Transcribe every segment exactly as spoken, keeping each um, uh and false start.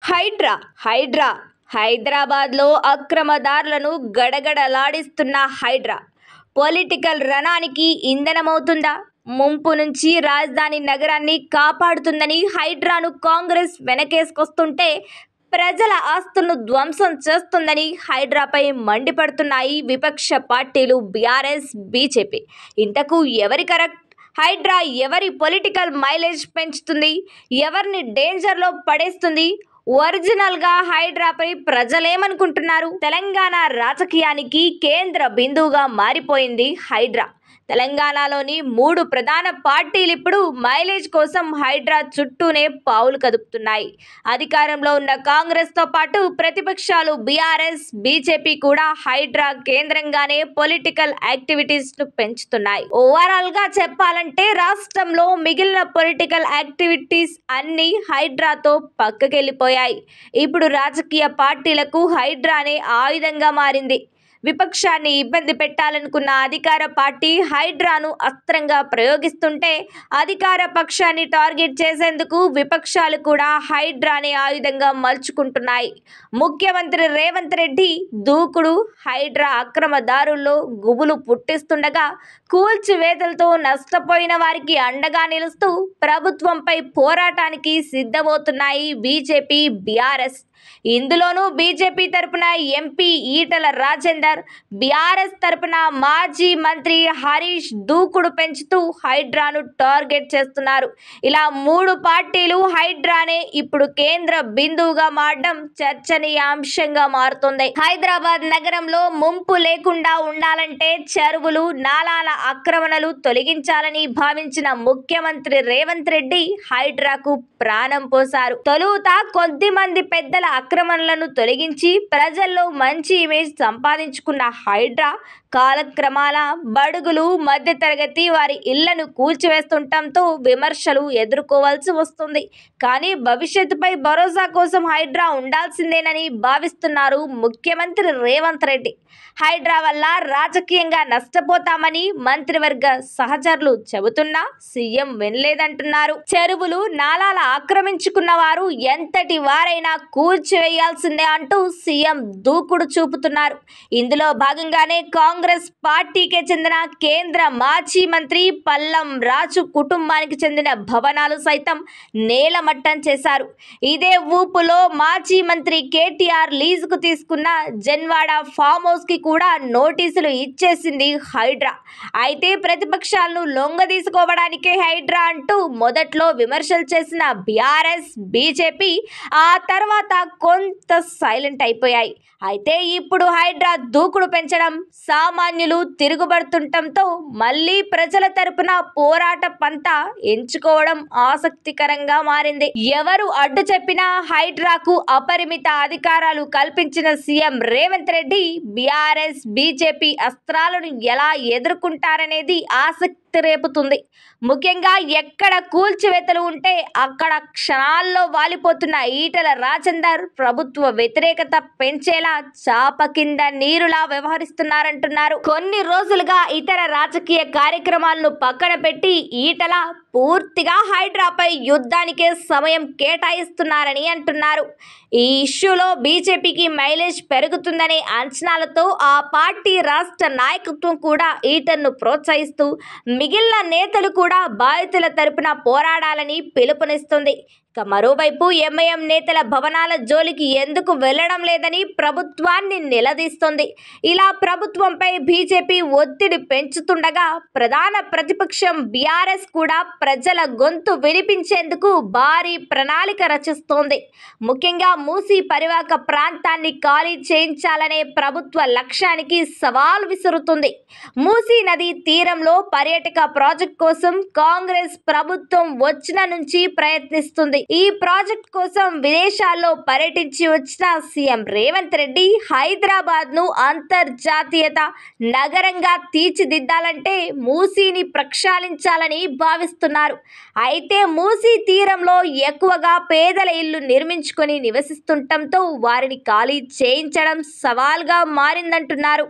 హైడ్రా హైడ్రా హైదరాబాద్లో అక్రమదారులను గడగడలాడిస్తున్న హైడ్రా పొలిటికల్ రణానికి ఇంధనమవుతుందా? ముంపు నుంచి రాజధాని నగరాన్ని కాపాడుతుందని హైడ్రాను కాంగ్రెస్ వెనకేసుకొస్తుంటే ప్రజల ఆస్తులను ధ్వంసం చేస్తుందని హైడ్రాపై మండిపడుతున్నాయి విపక్ష పార్టీలు బీఆర్ఎస్, బీజేపీ. ఇంతకు ఎవరి కరెక్ట్? హైడ్రా ఎవరి పొలిటికల్ మైలేజ్ పెంచుతుంది? ఎవరిని డేంజర్లో పడేస్తుంది? ఒరిజినల్గా హైడ్రాపై ప్రజలేమనుకుంటున్నారు? తెలంగాణ రాజకీయానికి కేంద్ర బిందువుగా మారిపోయింది హైడ్రా. తెలంగాణలోని మూడు ప్రధాన పార్టీలు ఇప్పుడు మైలేజ్ కోసం హైడ్రా చుట్టూనే పావులు కదుపుతున్నాయి. అధికారంలో ఉన్న కాంగ్రెస్తో పాటు ప్రతిపక్షాలు బీఆర్ఎస్, బీజేపీ కూడా హైడ్రా కేంద్రంగానే పొలిటికల్ యాక్టివిటీస్ను పెంచుతున్నాయి. ఓవరాల్గా చెప్పాలంటే రాష్ట్రంలో మిగిలిన పొలిటికల్ యాక్టివిటీస్ అన్నీ హైడ్రాతో పక్కకెళ్లిపోయాయి. ఇప్పుడు రాజకీయ పార్టీలకు హైడ్రానే ఆయుధంగా మారింది. విపక్షాన్ని ఇబ్బంది పెట్టాలనుకున్న అధికార పార్టీ హైడ్రాను అస్త్రంగా ప్రయోగిస్తుంటే అధికార పక్షాన్ని టార్గెట్ చేసేందుకు విపక్షాలు కూడా హైడ్రానే ఆయుధంగా మలుచుకుంటున్నాయి. ముఖ్యమంత్రి రేవంత్ రెడ్డి దూకుడు హైడ్రా అక్రమదారుల్లో గుబులు పుట్టిస్తుండగా కూల్చివేతలతో నష్టపోయిన వారికి అండగా నిలుస్తూ ప్రభుత్వంపై పోరాటానికి సిద్ధమవుతున్నాయి బీజేపీ, బీఆర్ఎస్. ఇందులోనూ బీజేపీ తరపున ఎంపీ ఈటల రాజేందర్, బీఆర్ఎస్ తరపున మాజీ మంత్రి హరీష్ దూకుడు పెంచుతూ హైడ్రాను టార్గెట్ చేస్తున్నారు. ఇలా మూడు పార్టీలు హైడ్రానే ఇప్పుడు కేంద్ర బిందువుగా మారడం చర్చనీయాంశంగా మారుతుంది. హైదరాబాద్ నగరంలో ముంపు లేకుండా ఉండాలంటే చెరువులు, నాలాల ఆక్రమణలు తొలగించాలని భావించిన ముఖ్యమంత్రి రేవంత్ రెడ్డి హైడ్రాకు ప్రాణం పోశారు. తొలుత కొద్ది మంది పెద్దల ఆక్రమణలను తొలగించి ప్రజల్లో మంచి ఇమేజ్ సంపాదించుకున్న హైడ్రా కాలక్రమాల బడుగులు, మధ్యతరగతి వారి ఇళ్లను కూల్చివేస్తుండటంతో విమర్శలు ఎదుర్కోవాల్సి వస్తుంది. కానీ భవిష్యత్తుపై భరోసా కోసం హైడ్రా ఉండాల్సిందేనని భావిస్తున్నారు ముఖ్యమంత్రి రేవంత్ రెడ్డి. హైడ్రా వల్ల రాజకీయంగా నష్టపోతామని మంత్రివర్గ సహచరులు చెబుతున్నా సీఎం వినలేదంటున్నారు. చెరువులు, నాలాల ఆక్రమించుకున్న వారు ఎంతటి వారైనా కూల్చివేయాల్సిందే అంటూ సీఎం దూకుడు చూపుతున్నారు. ఇందులో భాగంగానే కాంగ్రెస్ పార్టీకే చెందిన కేంద్ర మాజీ మంత్రి పల్లం రాజు కుటుంబానికి చెందిన భవనాలు సైతం నేలమట్టం చేశారు. ఇదే ఊపులో మాజీ మంత్రి కేటీఆర్ లీజుకు తీసుకున్న జన్వాడ ఫామ్ హౌస్ కి కూడా నోటీసులు ఇచ్చేసింది హైడ్రా. అయితే ప్రతిపక్షాలను లొంగదీసుకోవడానికే హైడ్రా అంటూ మొదట్లో విమర్శలు చేసిన బీఆర్ఎస్, బీజేపీ ఆ తర్వాత కొంత సైలెంట్ అయిపోయాయి. అయితే ఇప్పుడు హైడ్రా దూకుడు పెంచడం, సామాన్యులు తిరుగుబడుతుండటంతో మళ్లీ ప్రజల తరపున పోరాట పంత ఎంచుకోవడం ఆసక్తికరంగా మారింది. ఎవరు అడ్డు చెప్పినా హైడ్రాకు అపరిమిత అధికారాలు కల్పించిన CM Revanth Reddy BRS, BJP అస్త్రాలను ఎలా ఎదుర్కొంటారనేది ఆసక్తి రేపుతుంది. ముఖ్యంగా ఎక్కడ కూల్చివేతలు ఉంటే అక్కడ క్షణాల్లో వాలిపోతున్న ఈటల రాజేందర్ ప్రభుత్వ వ్యతిరేకత పెంచేలా చాప కింద నీరులా వ్యవహరిస్తున్నారంటున్నారు. కొన్ని రోజులుగా ఇతర రాజకీయ కార్యక్రమాలను పక్కన పెట్టి ఈటల పూర్తిగా హైడ్రాపై యుద్ధానికే సమయం కేటాయిస్తున్నారని అంటున్నారు. ఈ ఇష్యూలో బీజేపీకి మైలేజ్ పెరుగుతుందనే అంచనాలతో ఆ పార్టీ రాష్ట్ర నాయకత్వం కూడా ఈటలను ప్రోత్సహిస్తూ మిగిలిన నేతలు కూడా బాధితుల తరపున పోరాడాలని పిలుపునిస్తుంది. ఇక మరోవైపు ఎంఐఎం నేతల భవనాల జోలికి ఎందుకు వెళ్లడం లేదని ప్రభుత్వాన్ని నిలదీస్తోంది. ఇలా ప్రభుత్వంపై బీజేపీ ఒత్తిడి పెంచుతుండగా ప్రధాన ప్రతిపక్షం బీఆర్ఎస్ కూడా ప్రజల గొంతు వినిపించేందుకు భారీ ప్రణాళిక రచిస్తోంది. ముఖ్యంగా మూసీ పరివాహక ప్రాంతాన్ని ఖాళీ చేయించాలనే ప్రభుత్వ లక్ష్యానికి సవాల్ విసురుతుంది. మూసీ నది తీరంలో పర్యాటక ప్రాజెక్ట్ కోసం కాంగ్రెస్ ప్రభుత్వం వచ్చిన నుంచి ప్రయత్నిస్తుంది. ఈ ప్రాజెక్ట్ కోసం విదేశాల్లో పర్యటించి వచ్చిన సీఎం రేవంత్ రెడ్డి హైదరాబాద్ ను అంతర్జాతీయత నగరంగా తీర్చిదిద్దాలంటే మూసీని ప్రక్షాళించాలని భావిస్తున్నారు. అయితే మూసీ తీరంలో ఎక్కువగా పేదల ఇళ్లు నిర్మించుకొని నివసిస్తుండటంతో వారిని ఖాళీ చేయించడం సవాల్గా మారిందంటున్నారు.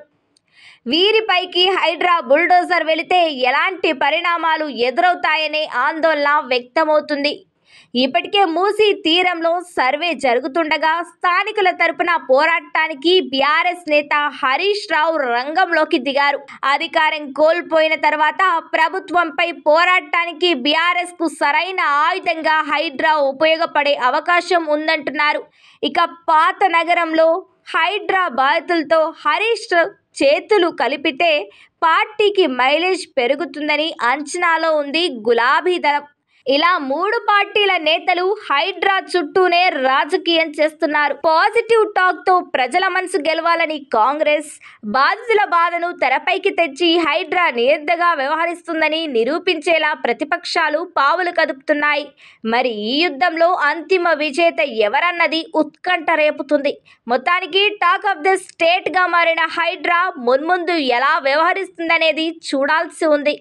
వీరిపైకి హైడ్రా బుల్డోజర్ వెళితే ఎలాంటి పరిణామాలు ఎదురవుతాయనే ఆందోళన వ్యక్తమవుతుంది. ఇప్పటికే మూసీ తీరంలో సర్వే జరుగుతుండగా స్థానికుల తరపున పోరాటానికి బీఆర్ఎస్ నేత హరీష్ రావు రంగంలోకి దిగారు. అధికారం కోల్పోయిన తర్వాత ప్రభుత్వంపై పోరాటానికి బీఆర్ఎస్ కు సరైన ఆయుధంగా హైడ్రా ఉపయోగపడే అవకాశం ఉందంటున్నారు. ఇక పాత నగరంలో హైడ్రా బాధితులతో హరీష్ చేతులు కలిపితే పార్టీకి మైలేజ్ పెరుగుతుందని అంచనాలో ఉంది గులాబీ దళం. ఇలా మూడు పార్టీల నేతలు హైడ్రా చుట్టూనే రాజకీయం చేస్తున్నారు. పాజిటివ్ టాక్ తో ప్రజల మనసు గెలవాలని కాంగ్రెస్ బాధితుల బాధను తెరపైకి తెచ్చి హైడ్రా నియంతగా వ్యవహరిస్తుందని నిరూపించేలా ప్రతిపక్షాలు పావులు కదుపుతున్నాయి. మరి ఈ యుద్ధంలో అంతిమ విజేత ఎవరన్నది ఉత్కంఠ రేపుతుంది. మొత్తానికి టాక్ ఆఫ్ ది స్టేట్ గా మారిన హైడ్రా మున్ముందు ఎలా వ్యవహరిస్తుందనేది చూడాల్సి ఉంది.